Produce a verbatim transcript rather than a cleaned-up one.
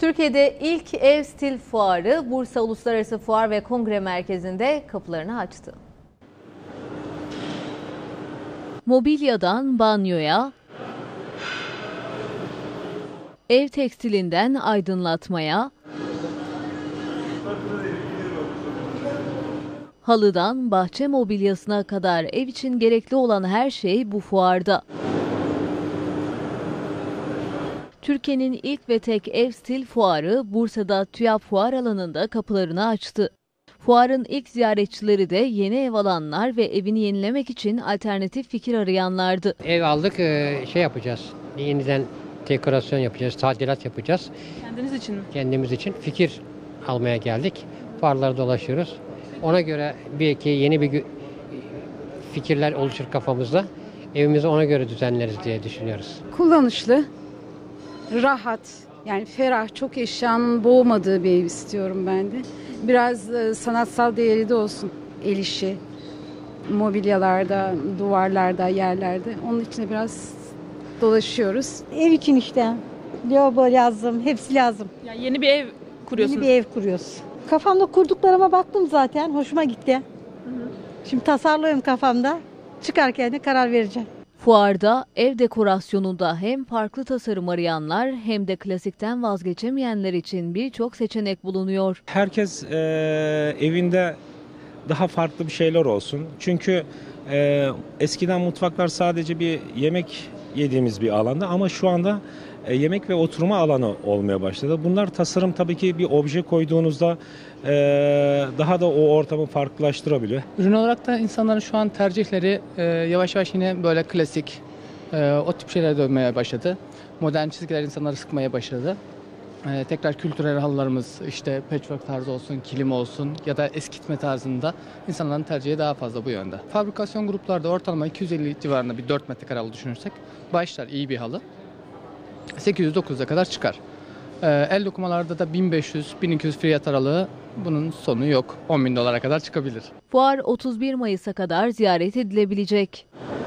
Türkiye'de ilk ev stil fuarı Bursa Uluslararası Fuar ve Kongre Merkezi'nde kapılarını açtı. Mobilyadan banyoya, ev tekstilinden aydınlatmaya, halıdan bahçe mobilyasına kadar ev için gerekli olan her şey bu fuarda. Türkiye'nin ilk ve tek ev stil fuarı Bursa'da TÜYAP Fuar Alanı'nda kapılarını açtı. Fuarın ilk ziyaretçileri de yeni ev alanlar ve evini yenilemek için alternatif fikir arayanlardı. Ev aldık, şey yapacağız, yeniden dekorasyon yapacağız, tadilat yapacağız. Kendiniz için mi? Kendimiz için fikir almaya geldik. Fuarlarda dolaşıyoruz. Ona göre belki yeni bir fikirler oluşur kafamızda. Evimizi ona göre düzenleriz diye düşünüyoruz. Kullanışlı, rahat, yani ferah, çok eşyanın boğmadığı bir ev istiyorum ben de. Biraz e, sanatsal değeri de olsun. El işi, mobilyalarda, duvarlarda, yerlerde. Onun için de biraz dolaşıyoruz. Ev için işte. Lavabo lazım, hepsi lazım. Yani yeni bir ev kuruyorsunuz. Yeni bir ev kuruyoruz. Kafamda kurduklarıma baktım zaten, hoşuma gitti. Hı hı. Şimdi tasarlıyorum kafamda. Çıkarken de karar vereceğim. Fuarda ev dekorasyonunda hem farklı tasarım arayanlar hem de klasikten vazgeçemeyenler için birçok seçenek bulunuyor. Herkes e, evinde daha farklı bir şeyler olsun. Çünkü e, eskiden mutfaklar sadece bir yemek yediğimiz bir alanda ama şu anda e, yemek ve oturma alanı olmaya başladı. Bunlar tasarım tabii ki bir obje koyduğunuzda e, daha da o ortamı farklılaştırabiliyor. Ürün olarak da insanların şu an tercihleri e, yavaş yavaş yine böyle klasik, e, o tip şeylere dönmeye başladı. Modern çizgiler insanları sıkmaya başladı. E, tekrar kültürel halılarımız, işte patchwork tarzı olsun, kilim olsun ya da eskitme tarzında insanların tercihi daha fazla bu yönde. Fabrikasyon gruplarda ortalama iki yüz elli civarında bir dört metrekare halı düşünürsek başlar iyi bir halı sekiz yüz dokuz yüze kadar çıkar. E, el dokumalarda da bin beş yüz bin iki yüz fiyat aralığı, bunun sonu yok. on bin dolara kadar çıkabilir. Fuar otuz bir Mayıs'a kadar ziyaret edilebilecek.